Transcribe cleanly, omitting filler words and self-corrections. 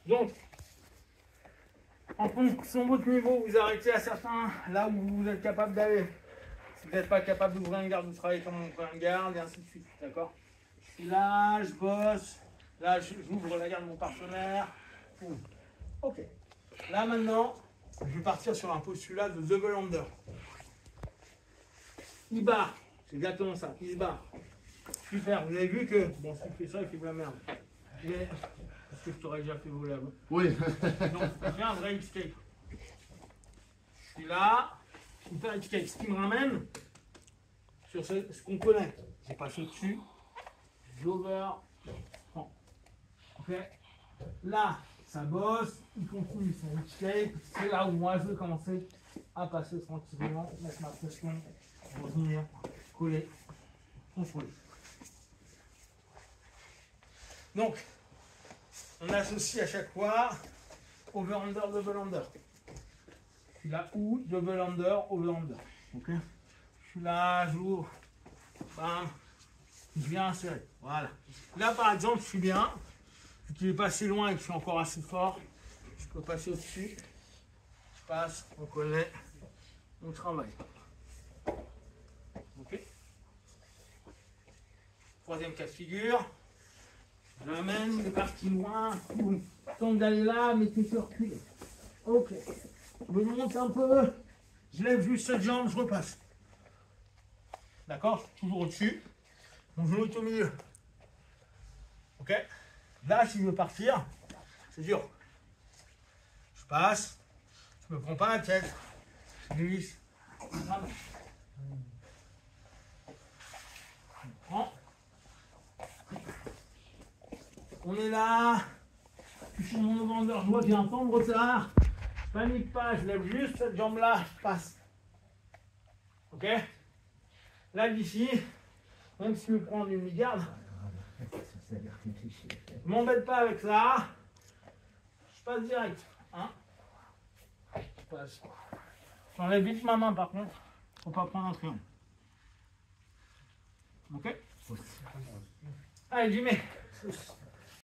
Donc, en fonction de votre niveau, vous arrêtez à certains, là où vous êtes capable d'aller. Si vous n'êtes pas capable d'ouvrir une garde, vous travaillez comme on ouvre une garde, et ainsi de suite. D'accord? Je suis là, je bosse. Là, j'ouvre la garde de mon partenaire. Boum. Ok. Là, maintenant, je vais partir sur un postulat de double under. Il barre. C'est exactement ça. Il se barre. Super. Vous avez vu que, bon, si tu fais ça, il fait de la merde. Mais, est-ce que je t'aurais déjà fait voler avant? Oui. Donc, j'ai un vrai escape. Je suis là. Super escape. Ce qui me ramène sur ce qu'on connaît. J'ai passé au-dessus. J'over. Bon. Ok. Là, ça bosse. Il continue son escape. C'est là où moi, je vais commencer à passer tranquillement, mettre ma pression, revenir, coller, contrôler. Donc, on associe à chaque fois over-under, double-under. Je suis là où double-under, over-under. Okay. Je suis là, j'ouvre, bam, je viens insérer. Voilà. Là, par exemple, je suis bien. Vu qu'il n'est pas assez loin et que je suis encore assez fort, je peux passer au-dessus. Je passe, on connaît, on travaille. Ok. Troisième cas de figure. J'amène, il est parti loin. Tente d'aller là, mais tu peux reculer. Ok. Je monte un peu. Je lève juste cette jambe, je repasse. D'accord? Toujours au-dessus. Mon genou est au milieu. Ok? Là, si je veux partir, c'est dur. Je passe. Je me prends pas la tête. Je glisse. On est là. Je suis sur mon over-under. Je vois qu'il y a un temps de retard. Je panique pas. Je lève juste cette jambe-là. Je passe. Ok? Là, d'ici, même si je veux prendre une garde, je m'embête pas avec ça. Je passe direct. Hein? Je passe. J'enlève vite ma main par contre. Faut pas prendre un triangle. Ok? Allez, Jimmy.